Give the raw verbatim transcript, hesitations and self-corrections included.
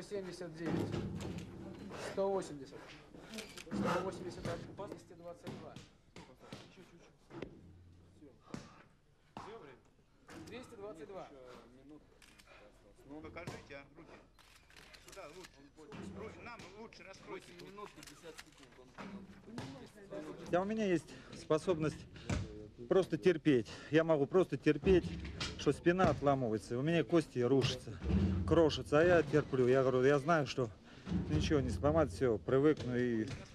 семьдесят девять. сто восемьдесят. сто восемьдесят один. двести двадцать два. Еще чуть-чуть. Все. Все время? двести двадцать два. Минут. Ну, покажите, а, руки. Сюда лучше. Руки, нам лучше раскройте. Минут пятьдесят секунд. А у меня есть способность просто терпеть. Я могу просто терпеть, что спина отламывается, у меня кости рушатся, крошатся, а я терплю. Я говорю, я знаю, что ничего не сломать, все, привыкну и